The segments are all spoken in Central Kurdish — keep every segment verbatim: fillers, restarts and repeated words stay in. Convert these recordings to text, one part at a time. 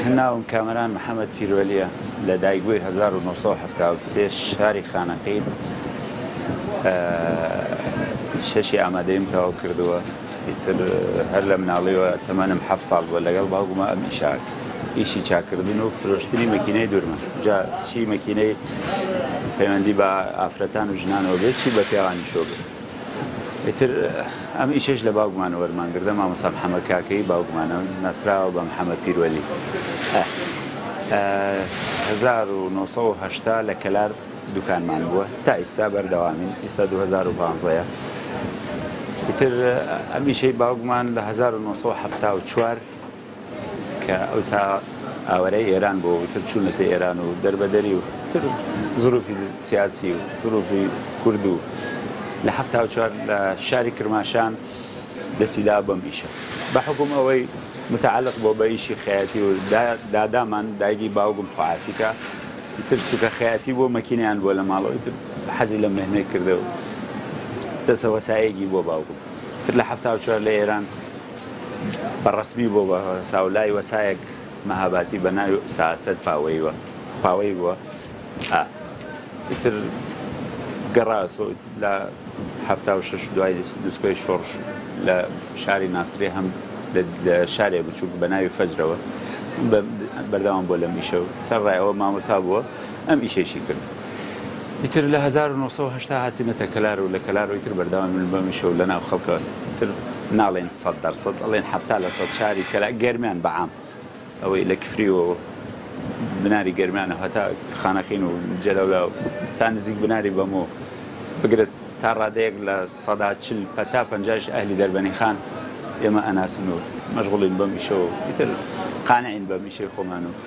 ناوم کامران محەممەد پیرۆلیە لە دایکبووی هەزار و نۆسەد و هەفتاد و سێ شاری خانەقین شەشی ئامادەیم تەواو کردووە ئیتر هەر لە مناڵیەوە تەمەنم حەفت ساڵ بووە لەگەڵ باوکمە ئەم ئیشاک ئیشی چاکردن و فرۆشتنی مەکینەی دوورمە جا چی مەکینەی پەیوەندی بە ئافرەتان و ژنانەوە بێت چی بە پیاوانی شۆ بێت ئیتر ئەم ئیشش لە باوکمانە وەرمانگردە مامۆستا محەممەد کاکەی باوکمانە نەسراوە بە محەممەد پیرۆلی هەزار و نۆسەد و هەشتا لە کەلار دوکانمان بووە تا ئێستا بەردەوامین ئێستا دوو هەزار و پانزەیە ئیتر ئەم ئیشەی باوکمان لە هەزار و نۆسەد و هەفتاد و چوار کە ئەوسا ئاوەرەی ئێران بۆ تر چوونەتە ئێران و دەربەدەری و تر زروفی سیاسی و زروفی کورد و لە هەفتاد و چوار لە شاری کرماشان دەسیدا بەم ئیشە بە حکوم ئەوەی متعلق بۆ بە ئیشی خەیاتی و دادامان دایکی باوکم خواعافیکە تر سوکە خەیاتی بۆ مەکینیان بۆ لە ماڵەوەی تر حەزی لە مهنەی کردەوە دەسە وەسایەکی بۆ باوکم تر لە هەفتاد و چوار لە ئێران بەڕەسمی بۆ بە ساولای وەسایەک مەهاباتی بە ناوی ساسەد پاوەیوە پاوەی بووە ئیتر گەڕاوە لە هەفتاد و شەش دوای دسکۆی شۆڕش لە شاری ناسری هەم لە شارێ بچووک بە ناوی فەزرەوە بەردەوام بۆ لەم ئیشە و سەرڕایەوە مامۆستا بووە ئەم ئیشێشی کرد ئیتر لە هەزار و نۆسەد و هەشتا هاتینەتە کەلار و لە کەلار و ئیتر بەردەوام من بەم ئیشە و لە ناو خەڵکە تر ناڵێن سەد دەرسەد ئەڵێن هەفتا لە سەد شاری کەلا گەرمیان بەعام ئەوەی لە کفریەوە بناری گەرمیانە هەتا خانەقین و جەلەولا و تا نزیک بناری بەمۆ بگرێت تا ڕادەیەک لە سەدا چل تا پەنجاش ئەهلی دەربەنی خان ئێمە ئەناسن و مەشغوڵین بەم ئیشەوە ئیتر قانعین بەم ئیشەی خۆمان و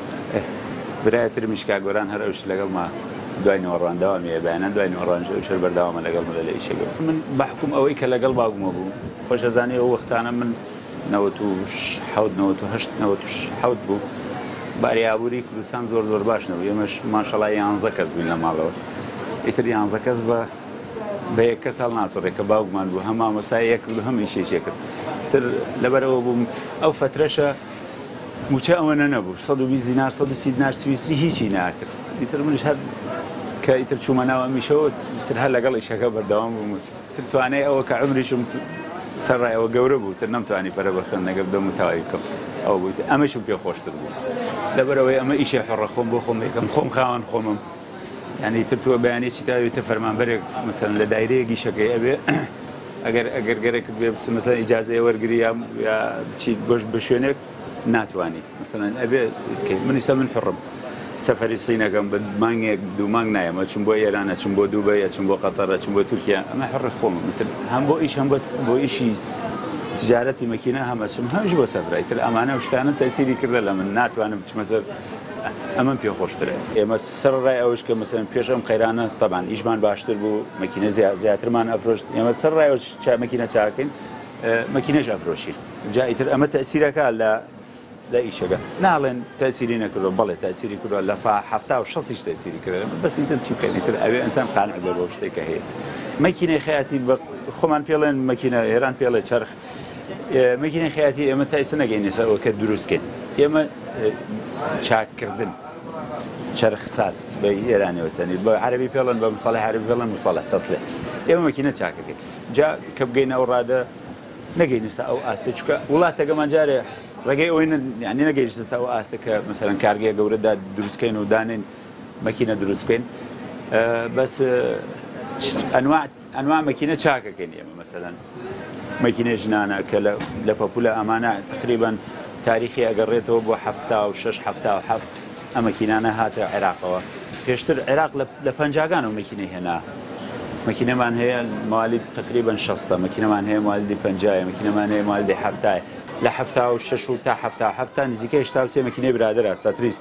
برایەتر میشکا گۆران هەر ئەوش لەگەڵما دوای نێوەڕوانەوەمیە بەیانە دوای نێوەڕوان شەر بەردەوامە لەگەڵ مە لە ئیشەکە من بەحکوم ئەوەی کە لەگەڵ باوکمە بوو خۆشەزانی ئەو وەختانە من نەوەت و حەوت نەوەت و هەشت نەوەت و حەوت بوو باریابووری کوردستان زۆر زۆر باش نەبوو ئێمەش ماشەڵڵا یانزە کەس بووین لە ماڵەوە ئیتر یانزە کەس بە بە یەک کەس هەڵ ناسۆڕێ کە باوکمان بوو هەم مامۆستای یەک کرد و هەم ئیشێکی کرد تر لەبەرەوە بووم ئەو فترەشە موچە ئەوەنە نەبوو سەد و بیست دینار سەد و سی دینار سویسری هیچی ناکرد ئیتر منش هەر کە ئیتر چوومە ناو ئەمیشەوە تر هەر لەگەڵ ئیشەکە بەردەوام بووم تر توانای ئەوە کە عمریشم سەرڕایەوە گەورە بوو تر نەمتوانی پەرە بەخێنەگە بدەم و تەواوی بکەم ئەو بوو ئەمەشم پێ خۆشتر بوو لەبەرەوەی ئەمە ئیشێ حڕە خۆم بۆ خۆم یەکەم خۆم خاوەن خۆمم یعنی تر تۆ بەیانێکی تاوێتە فەرمانبەرێک مەسەن لە دایرەیەکی شەکەی ئەبێ ئەگەر ئەگەر گەرێکت بێ مەسەن ئیجازەیە وەرگری یا چیت گۆشت بە شوێنێک ناتوانانی مەسەن ئەبێ منیسە من حڕم سەفەری سینەکەم بە مانگێک دوو مانگ نایەمە چم بۆ ئێرانە چم بۆ دووبەیە چم بۆ قەتەرە چم بۆ تورکیا ئەمە حڕی خۆم هەم بۆ ئیش هەم بەس بۆ ئیشی تجارەتی مەکینە هەمەچم هەمش بۆ سەفرای تر ئەمانە شتانە تەسیری کردە لە من ناتوانم بچمەسەر ئەمە پێ خۆشترە ئێمە سەرڕای ئەوش کە مەسەن پێش ئەم قەیرانە تەبان ئیشمان باشتر بوو مەکینە زیاترمان ئەفرۆشت ئێمە سەرڕای مەکینە چاکەین مەکینەش ئەفرۆشین جا ئیتر ئەمە تەسیرەکە لە لە ئیشەکە ناڵێن تەسیری نەکردەوە بەڵێ تەسیری کردووە لە سا هەفتا و شەسیش تەسیری کردە بەس ئیتر چی بکەین تر ئەوێ ئەنسان قانع بێ بۆ شتێکە هەیە مەکینەی خەیاتی خۆمان پێڵێن مەکینە ئێران پێڵێ چرخ مەکینەی خەیاتی ئێمە تا ئێستا نەگەینە سەرەوە کە دروستکەین ئێمە چاککردن چرخ ساز بە ئێرانیەوە تەنیت بە عەرەبی پێڵێن بە مصطلح عەرەبی پێڵێن مصطلح تەسلیح ئێمە مەکینە چاکەکەین جا کە بگەینە ئەو ڕادە نەگەینە سا ئەو ئاستە چکە وڵاتەکەمان جارێ ڕێگەی ئەوەی یعنی نەگەیشتە سا ئەو ئاستە کە مەسەلەن کارگەیە گەورەدا دروستکەین و دانین مەکینە دروستکەین بەس ئەنواع ئەنواع مەکینە چاکەکەین ئێمە مەسەلەن مەکینە ژنانە کە لە پەپولە ئەمانە تقریبەن تاریخی ئەگەڕێتەوە بۆ هەفتا و شەش هەفتا و هەفت ئەم مەکینانە هاتە عێراقەوە پێشتر عێراق لە پەنجاگان و مەکینەی هێنا مەکینەمان هەیە مالی تقریبەن شەستە مەکینەمان هەیە مالی پەنجایە مەکینەمان هەیە مالی هەفتایە لە هەفتا و شەش و تا هەفتا هەفتا نزیکە هێشتا و سێ مەکینەی برادرە تەتریس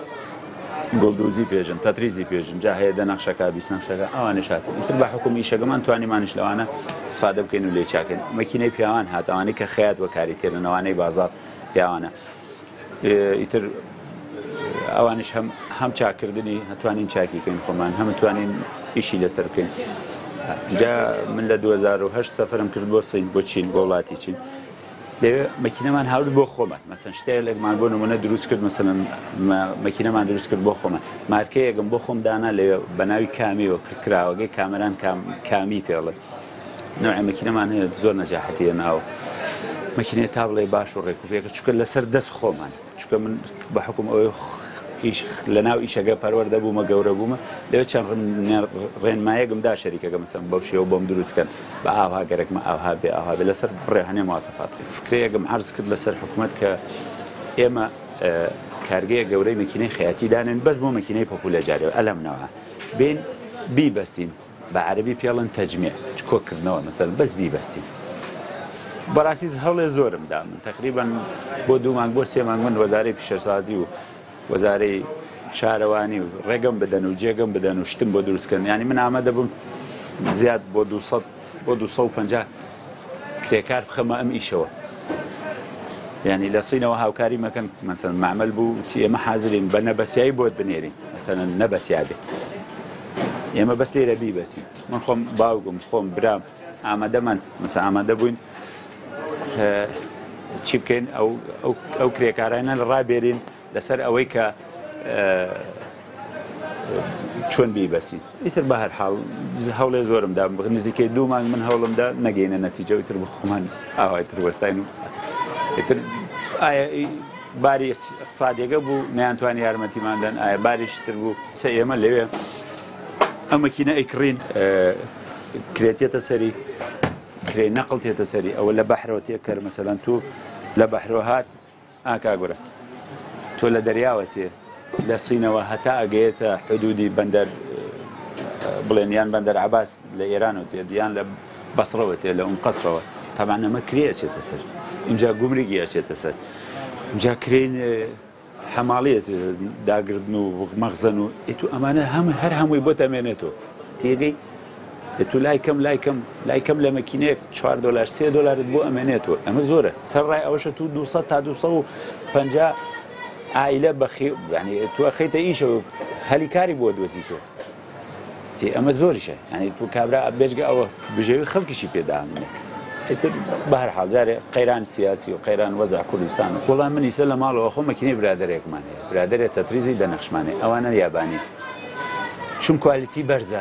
گڵدوزی پێژن تەتریزی پێژن جا هەیە دەنەخشەکە بیست نەخشەکە ئەوانەش هات تر بە حکومی ئیشەکەمان توانیمانش لەوانە استفادە بکەین و لێ چاکەین مەکینەی پیاوان هات ئەوانەی کە خەیات وەکاری تێنەوانەی بازار پیاوانە ئیتر ئەوانش هەم چاکردنی هەتوانین چاکیکەین خۆمان هەمتوانین ئیشی لەسەر بکەین جا من لە دوو هەزار و هەشت سەفەرم کرد بۆ سین بۆ چین بۆ وڵاتی چین لەوێ مەکینەمان هاورد بۆ خۆمان مەسەن شتێکمان بۆ نمونە دروست کرد مەسەن مەکینەمان دروست کرد بۆ خۆمان مارکەیەکم بۆ خۆم دانا لەوێ بە ناوی کامیەوە کراوەگەی کامەران کامی پێڵێ نوعی مەکینەمان هەیە زۆر نەجاحەتیە ناوە مەکینەیە تا بڵێ باش و ڕێکوپێکە چونکە لەسەر دەست خۆمان چونکە من بە حکوم ئەوەی لە ناو ئیشەکە پەروەردە بوومە گەورە بوومە لەوێ چەند ڕێنمایەکمدا شەریکەکە مەسەن بەو شێوە بۆم دروستکەن بە ئاها گەرەکمە ئاها بێ ئاها بێ لەسەر بڕێ هەنێ مواسەفات فکرەیەکم عەرز کرد لەسەر حکوومەت کە ئێمە کارگەیە گەورەی مەکینەی خەیاتی دانێن بەس بۆ مەکینەی پۆپولە جارێ ئەلەمنەوە بین بیبەستین بە عەرەبی پێڵن تەجمیع کۆکردنەوە مەسەن بەس بیبەستین بەڕاستی هەوڵێ زۆرم دا من تقریبان بۆ دوو مانگ بۆ سێ مانگ من وەزارەی پیشەسازی و وەزارەی شارەوانی و ڕێگەم بدەن و جێگەم بدەن و شتم بۆ دروستکردن ینی من ئامادە بووم زیاد بۆ بۆ دووسەد و پەنجا کرێکار بخەمە ئەم ئیشەوە ینی لە سینەوە هاوکاری مەکەن مەسەن معمەل بوو ئێمە حازرین بە نەبەسیایی بۆت بنێرین مەسەن نەبەسیا بێ ئێمە بەس لێرە بیبەسین من خۆم باوکم خۆم برام ئامادەمان مەسە ئامادە بووین چی بکەین ئەو کرێکارانە ڕابێرین لەسەر ئەوەی کە چۆن بیبەسین ئیتر بە هەر حاڵ هەوڵێ زۆرمدا نزیکەی دوو مانگ من هەوڵمدا نەگەینە نەتیجە ئیتر بە خۆمان ئاوایتر وەستاین و ئیتر ئایا باری اقتصادیەکە بوو نەیانتوانی یارمەتیماندەن ئایا باریشتر بوو سە ئێمە لەوێ ئەم مەکینە ئەیکڕین کرێتێتە سەری کرێ نەقڵ تێتە سەری ئەوە لە بەحرەوە تێکرد مەسەلەن تو لە بەحرەوە هات ئاکاگورە تۆ لە دەریاوە تێ لە سینەوە هەتا ئەگەیێتە حدودی بەندەر بڵێن یان بەندەر عەباس لە ئێرانەوە تێ یان لە بەسڕەوە تێ لە ئەم قەسڕەوە تەبعان ئەمە کرێ ئەچێتە سەر ئینجا گومرگی ئەچێتە سەر اینجا کرێن حەماڵیەت داگردن و مەغزەن و ئیتو ئەمانە هەم هەر هەمووی بۆ تەمێنێتەوە تێگەی تو لای کەم لای کەم لای کەم لە مەکینەیەک چوار دۆلار سێ دۆلارت بۆ ئەمێنێتەوە ئەمە زۆرە سەرڕای ئەوەشە تو دووسەد تا دووسەد و پەنجا عائلە بەخێ ینی تو خەیتە ئیشەوە هەلی کاری بۆ دۆزیتەوە ئەمە زۆریشە ینی تو کابرا بێژگە ئەوە بژێوی خەڵکیشی پێدامنێ ئیتر بە هەر حاڵ جارێ قەیران سیاسی و قەیران وەزع کوردستان و وەڵام من ئیسە لە ماڵەوە خۆ مەکینەی برادەرێکمان هەیە برادەرێک تەتریزی دەنەخشمانێ ئەوانە یابانی چون کوالیتی بەرزە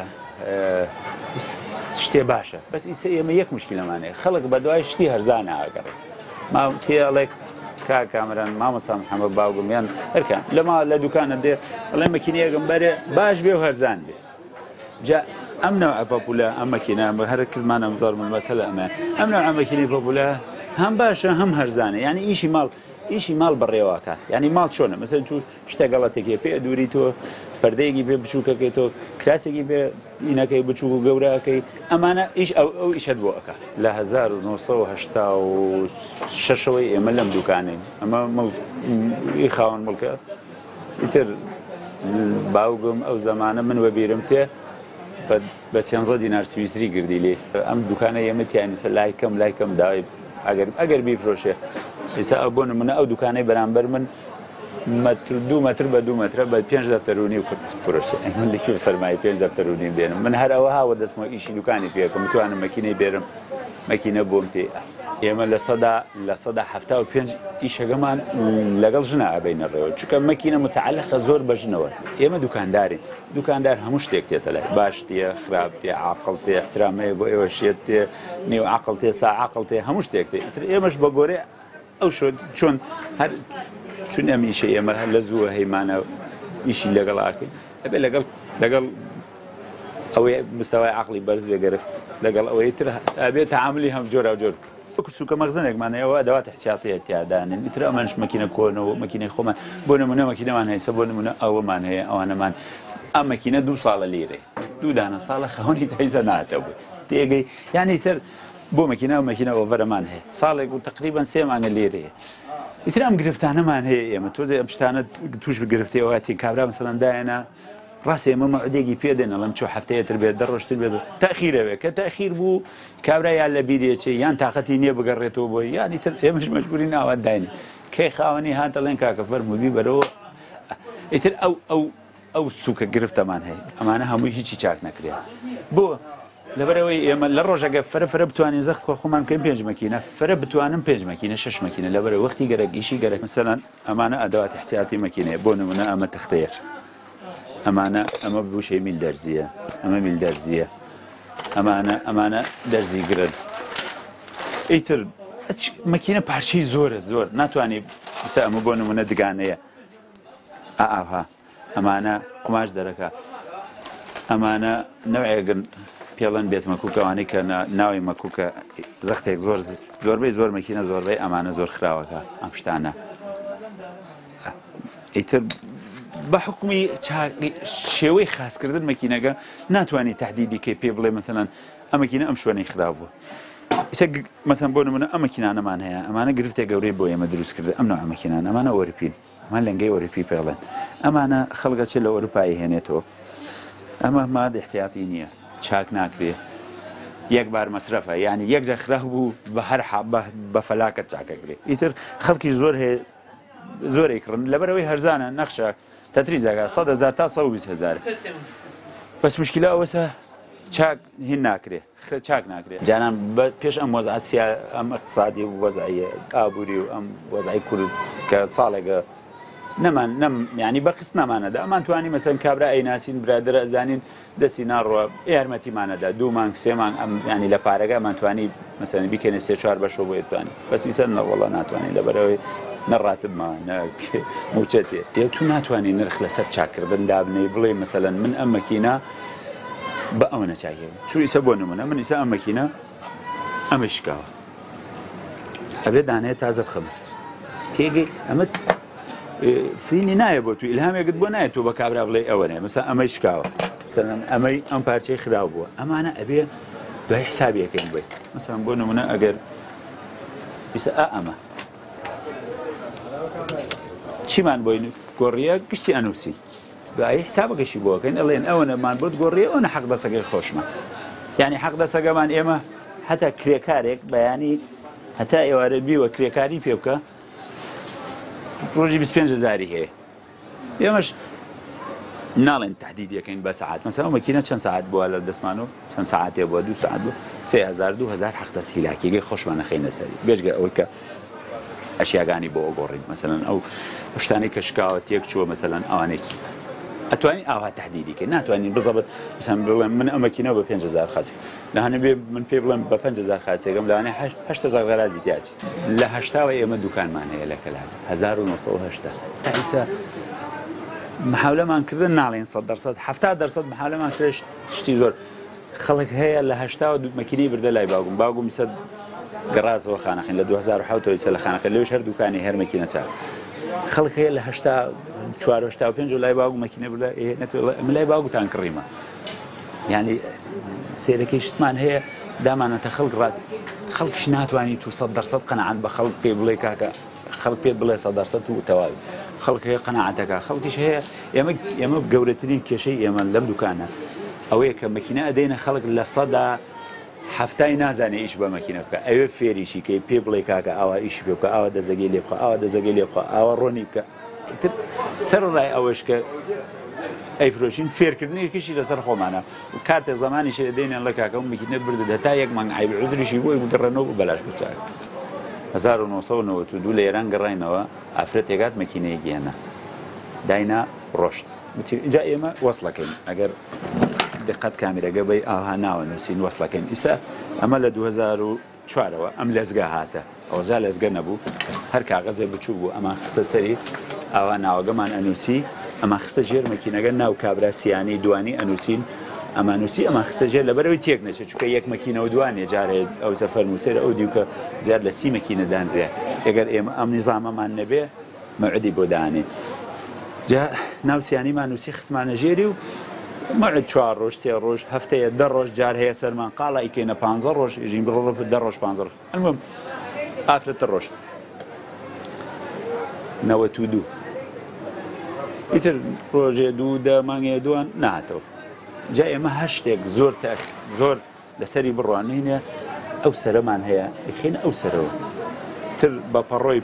شتێ باشە بەس ئیسە ئێمە یەک مشکلەمانەیە خەڵک بە دوای شتی هەرزانە ئاگەڕێ ما تێڵێک کا کامران مامۆستا محەممەد باوگم یان هەرکان لەما لە دوکانە دێ بەڵێ مەکینەیەکم بەرێ باش بێ و هەرزان بێ جا ئەم نەوعە پۆپولە ئەم مەکینە هەر کردمانە زۆر من مەسەلە ئەمە ئەم نەوعە مەکینەی پۆپولە هەم باشە هەم هەرزانە یعنی ئیشی ماڵ ئیشی ماڵ بەڕێواکە ینی ماڵ چۆنە مەسەن تو شتە گەڵەتێکی پێ دووری تۆ پەردەیەکی پێ بچووکەکەیتەوە کراسێکی پێ ئینەکەی بچووک و گەورەکەی ئەمانە ئیش ئەو ئەو ئیشت بۆ ئەکە لە هەزار و نۆسەد و هەشتا و شەشەوەی ئێمە لەم دوکانین ئەمە ئی خاوەن مڵکە ئیتر باوگم ئەو زەمانە من وەبیرم تێ بە سیانزە دینار سویسری گردی لێ ئەم دوکانە ئێمە تیانیسە لای کەم لای کەم داوای ئەگەر بیفرۆشێ ئێستا ئەو بۆ نمونە ئەو دوکانەی بەرامبەر من مەتر دوو مەتر بە دوو مەترە بە پێنج دەفتەرونی و کورت فرۆشێ من لەکوێ سەرمای پێنج دەفتەرونی بێنم من هەر ئەوە هاوە دەستمەوە ئیشی دوکانی پێکەم توانم مەکینەی بێرم مەکینە بۆم پێ ئێمە لە سەدا لە سەدا هەفتا و پێنج ئیشەکەمان لەگەڵ ژنە ئابینە ڕێوە چونکە مەکینە متعەلقە زۆر بە ژنەوە ئێمە دوکاندارین دوکاندار هەموو شتێک تێتە لای باش تێ خراپ تێ عاقڵ تێ احترامەیە بۆ ئێوە شێت تێ نێو عاقڵ تێ سا عاقڵ تێ هەموو شتێک تێ ئیتر ئێمەش بە گۆرەی ئەو شۆ چۆن هەر چون ئەم ئیشە ئێمە هەر لە زووە هەیمانە ئیشی لەگەڵ ئاکەین ئەبێ لەگەڵ لەگەڵ ئەوەی مستەوای عەقڵی بەرز بێگەرفت لەگەڵ ئەوەی تر ئەبێت تەعاملی هەم جۆرا و جۆر سوکە مەغزنێکمانەوە ئەدەوات احتیاطیە تیادانن ئیتر ئەمانش مەکینە کۆنەوە مەکینەی خۆمان بۆ نمونە مەکینەمان هەیە بۆ نمونە ئەوەمان هەیە ئەوانەمان ئەم مەکینە دوو ساڵە لێرێ دوو دانە ساڵە خەونی تایزە ناتەبوو تێگەی یانی تر بۆ مەکینە و مەکینە ئۆڤەرەمان هەیە ساڵێک و تقریبان سێ مانگە لێرەیە ئیتر ئەم گرفتانەمان هەیە ئێمە تۆزێ ئەم شتانە توش بگرفتەوەتی کابرا مەسەڵەن دایەنە ڕاستی ئێمە مەعودێکی پێدێن ئەڵەم چۆ هەفتەیەتر بێت دە ڕۆژتر بێت تاخیرەوێ کە تاخیر بوو کابرا یان لە بیرێکی یان تااقەتی نییە بگەڕێتەوە بۆی یانی تر ئێمەش مەجبوری ناوە داینی کەی خاوەنی هاتەڵێن کاکە فەرمووی بەرەوە ئیتر ئەو ئەو ئەو سوکە گرفتەمان هەیە ئەمانە هەمووی هیچی چاک نەکرێت بۆ لەبەرەوەی ئێمە لە ڕۆژەکە فرە فرە بتوانین زەخت خۆ خۆمان بکەین پێنج مەکینە فرە بتوانم پێنج مەکینە شش مەکینە لەبەرە وەختی گەرەک ئیشی گەرەک مەسەلەن ئەمانە ئەدەوات احتیاتی مەکینەیە بۆ نمونە ئەمە تەختەیە ئەمانە ئەمە بوشەی میل دەرزیە ئەمە میل دەرزیە ئەمانە ئەمانە دەرزی گرن ئیتر مەکینە پارچەی زۆرە زۆر ناتوانانی ئەمە بۆ نمونە دگانەیە ئاها ئەمانە قماش دەرەکە ئەمانە نەوەیەگەن پێڵەن بێت مەکوکەوانەی کە ناوی مەکوکە زەختێک زۆر زۆربەی زۆر مەکینە زۆربەی ئەمانە زۆر خراوەکە ئەم شتانە ئیتر بە حکومی شێوەی خاسکردن مەکینەکە ناتوانانی تهدیدی کەی پێ بڵێ مەسەلەن ئەم مەکینە ئەم شوێنەی خراپ بووە ئیسە مەسەن بۆ نمونە ئەم مەکینانەمان هەیە ئەمانە گرفتێک گەورەی بۆ ئێمە دروست کرد ئەم نوع مەکینان ئەمانە ئۆروپین ئەمان لەنگەی ئۆروپی پێڵێن ئەمانە خەڵگە چێت لە ئۆروپایی هێنێتەوە ئەمە مادە احتیاتی نییە چاک ناکرێ یەک بار مەسرەفە یعنی یەک جا خراپ بوو بە هەر بە فەلاکەت چاکەکرێ ئیتر خەڵکی زۆر هەیە زۆرێک کڕن لەبەرەوەی هەرزانە نەخشە تەتریزەکە سەد هەزار تا سەد و بیست هەزار بەس مشکلە ئەوەسە چاک هین ناکرێ چاک ناکرێت جانان پێش ئەم وەزعە ئەم اقتصادی و وەزعیە ئابووری و ئەم وەزعی کورد کە ساڵێکە نەمان نەم ینی بەقست نامانەدا ئەمان توانی مەسەن کابرا ئەیناسین برادرە ئەزانین دەستی ناڕوە یارمەتیمانەدا دوو مانگ سێ مانگ ئەم ینی لە پارەکە ئەمانتوانی مەسەن بیکەنێ سێ چوار بەشەوە بۆ توانی بەس ئیسەر نەوەڵە ناتوانین لەبەرەوەی نەڕاتبمان موچێتێ یە تو ناتوانانی نرخ لەسەر چاکردن دابنەی بڵێ مەسەلەن من ئەم مەکینە بە ئەوە نەچاکێن چوو ئیسە بۆ نمونە من ئیسا ئەم مەکینە ئەمە شکاوە ئەبێ دانەیە تازە بخەمەسەر تێگەی ئەمە فینی نایە بۆ تو ئیلهامێکت بۆ نایە تۆ بە کابرا بڵێ ئەوە نێ مەسا ئەمەی شکاوە مەسەلەن ئەمەی ئەم پارچەی خراپ بووە ئەمانە ئەبێ دوای حسابیەکەین بێت مەسەلەن بۆ نمونە ئەگەر ئیسا ئا ئەمە چیمان بۆی گۆڕیە گشتی ئەنووسی دوایی حسابەکەشی بۆکەین ئەڵێن ئەوەنەمان بۆت گۆڕیە ئەوە حەق دەسەکەی خۆشمە یعنی حەق دەسەکەمان ئێمە هەتا کرێکارێک بەیانی هەتا ئێوارە بیوە کرێکاری پێ بکە ڕۆژی بیست و پێنج هەزاری هەیە ئێمەش ناڵێن تهدیدیەکەین بە سەعات مەسەڵەن مەکینە چەند سەعات بووە لە دەستمان و چەند سەعاتێ بووە دوو سەعات بوو سێ هەزار دوو هەزار حەق دەست هیلاکیگەی خۆشمان نەخەینە سەری بێژگە ئەوەی کە ئەشیاگانی بۆ ئۆگۆڕین مەسەلەن ئەو شتانی کە شکاوە تێک چووە مەسەلەن ئەوانێکی ئەتوانی ئاوا تهدیدیکە ناتوانین بزەبت مثلا بڵێم من ئەمەکینەوە بە پێنج هەزار خاسی لە هەنە بێ من پێ بڵێم بە پێنج هەزار خاسێکم لەوانێ هەشت هەزار غەرازی تیاچ لە هەشتاوە ئێمە دوکانمان هەیە لە کەلات هەزار و نۆسەد و هەشتا تا ئیسا محاولەمان کردن ناڵێن سەد دەرسەد هەفتا دەرسەد محاولەمان کرد شتی زۆر خەڵک هەیە لە هەشتاوە مەکینەی بردە لای باوکم باوکم میسەد گەڕازەوە خانەخین لە دوو هەزار و حەوتەوە لە خانەکە لەوێش هەر دوکانی هەر مەکینە چاک خەڵک هەیە لە هەشتا چوار و هەشتا و پێنج و لای باوک مەکینە بڵێ ئێ لای باوکتان کڕیمە یعنی سێرەکەی شتمان هەیە دامانەتە خەڵک ڕاست خەڵکیش ناتوانانی تو سەد دەرسەد قەنەعەت بە خەڵک پێ بڵێ کاکە خەڵک پێت بڵێ سەد دەرسەد و تەواوی خەڵک هەیە قەنەعەتەکە خەڵکیش هەیە ئێمە ئێمە گەورەترین کێشەی ئێمە لەم دوکانە ئەوەیە کە مەکینە ئەدەینە خەڵک لە سەدا هەفتای نازانێ ئیش بە مەکینە بکە ئەوێ فێریشی کەی پێ بڵێ کاکە ئاوا ئیشی پێ بکە ئاوا دەزەگەی لێ بخە ئاوا دەزەگەی لێ بخە ئاوا ڕۆنی بکە سەرڕای ئەوەش کە ئەیفرۆشین فێرکردنیەکیشی لەسەر خۆمانە و کاتێک زمانیشی دەینێن لە کاکە و مەکینە بردە هەتا یەک مانگ عیب عوزریشی بۆی بگەڕێنەوە و بەلاش بچاک هەزار و نۆسەد و نەوەت و دوو لە ئێران گەڕاینەوە ئافرەتێکات مەکینەیەکی هێنا داینا ڕۆشت اینجا ئێمە وەسڵەکەین ئەگەر دقت کامیرەگە بەی ئاها ناوە نووسین وەسڵەکەین ئیسا ئەمە لە دوو هەزار و چوارەوە ئەم لەزگە هاتە ئەوجا لەزگە نەبوو هەر کاغەزێ بچوو بوو ئەمان خستە سەری ئاوا ناوەگەمان ئەنووسی ئەمان خستە ژێر مەکینەکە ناو کابراسیانی دوانی ئەنووسین ئەمان نووسی ئەمان خستە ژێر لەبەرەوەی تێک نەچێت چونکە یەک مەکینەوە دوانێ جارێت ئەو سەفەر نووسێرە ئەو دیوکە زیاد لە سی مەکینە دانرێ ئەگەر ئێمە ئەم نیزامەمان نەبێ مەعدی بۆ دانێ جا ناوسیانیمان نووسی خستمانە ژێری و مەعد چوار ڕۆژ سێ ڕۆژ هەفتەیە دە ڕۆژ جار هەیە سەرمان قاڵا ئیکەینە پانزە ڕۆژ ژین بڕۆ دە ڕۆژ پانزە ڕۆژ ئەلموم ئافرەتە ڕۆژ نەوەت و دوو ئیتر ڕۆژێ دوو دە مانگێ دووان نهاتەوە جا ئێمە هەر شتێک زۆر زۆر لەسەری بڕوانینە ئەو سەرەمان هەیە ئەخێنە ئەو سەرەوە تر بە پەڕۆی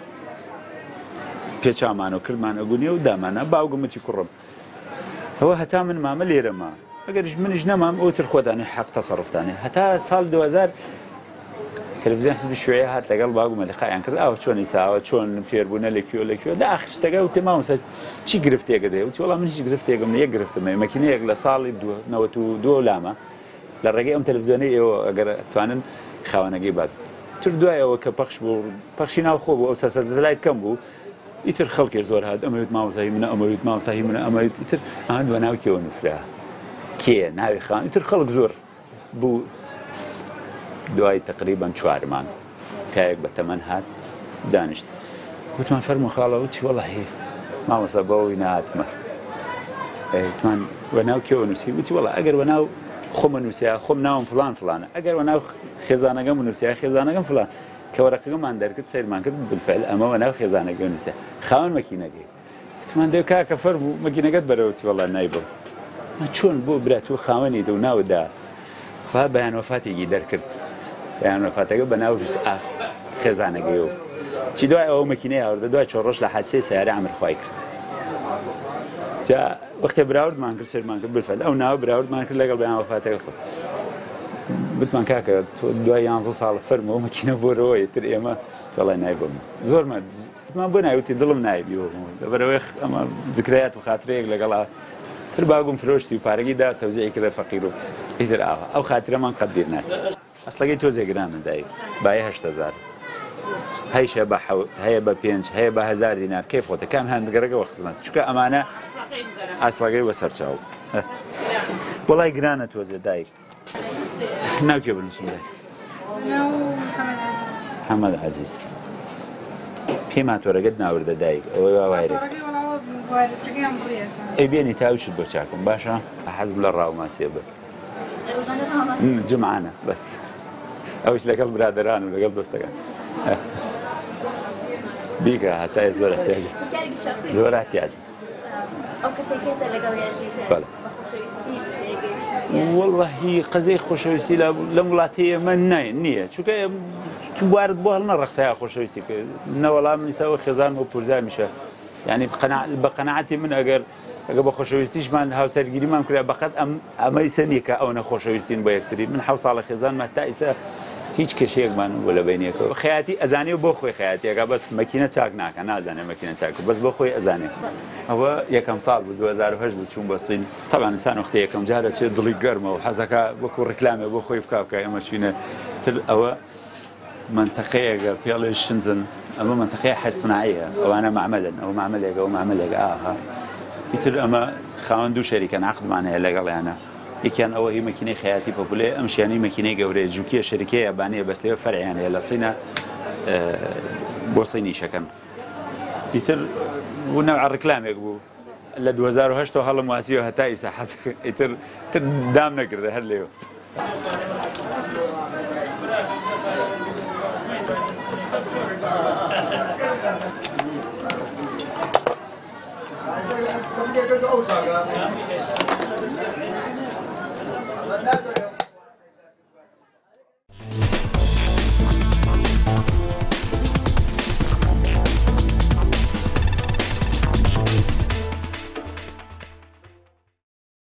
پێچامان و کردمان ئەگونێ و دامانە باوگمەتی کوڕم ئەوە هەتا من مامە لێرەما ئەگەریش منیش نەمام ئەوتر خۆدانی حەق تەسەڕوفتانێ هەتا ساڵ دو هەزار تەلەڤیزیۆن حزبی شوێیە هات لەگەڵ باوکم لقایان کرد ئەوە چۆن ئیساوە چۆن فێربوونە لەکوێ لەکوێ دا ئاخرشتەکە وتی مامۆستا چی گرفتێکە دێ وتی وەڵام منیش گرفتێکم یەک گرفتمە مەکینەیەک لە ساڵی نەوەت و دوو لامە لە ڕێگەی ئەم تەلەڤیزیۆنەی ئێوە ئەگەر توانن خاوەنەکەی بات تر دوایەوە کە پەخش بوو پەخشی ناو خۆ بوو ئەو سەرسەردەلایت کەم بوو ئیتر خەڵکێ زۆر هات ئەمەوێت مامۆسایی منە ئەمەوێت مامۆسایی منە ئەمەوێت ئیتر ئەمە دووە ناوکیەوە نووسرا کێ ناوی خان ئیتر خەڵک زۆر بوو دوای تقریبان چوارمان کایەک بە تەمەەن هات دانیشت وتمان فەرموو خاڵە وتی وەڵاهی مامۆستا بەوەی نهاتمە وتمان وەناو کێوە نووسی وتی وەڵا ئەگەر وەناو خۆمە نووسیا خۆم ناوم فلان فلانە ئەگەر وەناو خێزانەکەم نووسیا خێزانەکەم فلان کە وەرەقەکەمان دەرکرد سەیرمان کرد بالفعل ئەمە وەناو خێزانەکە نووسیا خاوەن مەکینەکەی وتمان دەی کاکە فەرموو مەکینەکەت بەرەوەتی وەڵا نایبم چۆن بۆ برا تۆ خاوەنی دە و ناودا با بەیان وەفاتێکی دەرکرد بەیان وەفاتەکە بە ناو خێزانەکەیەوە چی دوای ئەوە مەکینەی هاوردە دوای چۆ ڕۆژ لە حادسەی سەیارە عەمرخوای کرد جا وەختێ براوردمان کرد سەرمان کرد بالفعل ئەو ناوە براوردمان کرد لەگەڵ بەیان وەفاتەکە خۆ بتمان کاکە تۆ دوای یانزە ساڵە فەرمەوە مەکینە بۆرەوەی تر ئێمە وەڵای نایبم زۆرمە بتمان بۆ ناوتی دڵم نایبیەوە لەبەرەوەی ئەمە ذکرەیات و خاترەیەک لەگەڵا تر باگوم فرۆشتی و پارەگی دا تەوزیعی کردە فەقیر و ئیتر ئاوا ئەو خاترەمان قەت بیر ناچێت ئەسڵەکەی تۆزێ گرانە دایک بایە هەشت هەزار هەیشە بە هەیە بە پێنج هەیە بە هەزار دینار کەی خۆتە کام هەندگەرەکەەوە خزمەت چونکە ئەمانە ئاسڵەکەی بەسەر چاو وەڵای گرانە تۆزێ دایک ناوکێ بنووسم دایک محەممەد عەزیز پێی ماتۆرەکەت ناوردە دایک ئەوەی واوایرێ ئەی بێنی تاوشت بۆ چاکم باشە حەزب لە ڕاوماسیە بەس جمعانە بەس ئەوش لەگەڵ برادران و لەگەڵ دۆستەکان بیکە هەسایە زۆر احتیاج زۆر احتیاج ئەو کەسێک کەسە لەگەڵ یاژیتە بە خۆشەویستی وەڵڵاهی قەزەی خۆشەویستی لە وڵاتی ئێمە نییە چونکە تو بوارد بۆ هەڵ نەڕەقسەیە خۆشەویستی کرد نەوەڵام نیساوە خێزان و پورزا میشە یعنی بە قەناعەتی من ئەگەر ئەگە بە خۆشەویستیشمان هاوسەرگیریمان کرا بەقەت ئەم ئەمە ئیسە نییە کە ئەو نەخۆشەویستین بۆ یەکتری من حەوت ساڵە خێزانمان تا ئیسە هیچ کێشەیەکمان بۆ لە بینیەکەەوە خەیاتی ئەزانێ بۆ خۆی خەیاتیەکە بەس مەکینە چاک ناکە نازانێ مەکینە چاک بەس بۆ خۆی ئەزانێ ئەوە یەکەم ساڵ بوو دو هەزار و هەشت بوو چوون بە سین تەبان ئینسان وەختی یەکەم جارە چێ دڵی گەرمە و حەزەکە وەکو ڕکلامێ بۆ خۆی بکا بکە ئێمە چوینە تر ئەوە منتەقەیەکە پێڵێ شنجن ئەمە منتەقەیە حەسناییە ئەوانە معمەلن ئەو معمەلێکە ئەو معمەلێک ئاها ئیتر ئەمە خاوەن دوو شەریکەن عەقدمان هەیە لەگەڵیانە یەکیان ئەوە هی مەکینەی خەیاتی پۆپولێ ئەم شیانی مەکینەی گەورەیە جووکیە شەریکەیە یابانیە بەس لێوە فەرعیان هەیە لە سینە بۆ سینی شەکەن ئیتر بوو نەوع ڕکلامێک بوو لە دو هەزار و هەشت هەڵم واسیەوە هەتا ئیسا حەزەکە ئیتر تر دام نەکردە هەر لێوە Come here, go, go, go.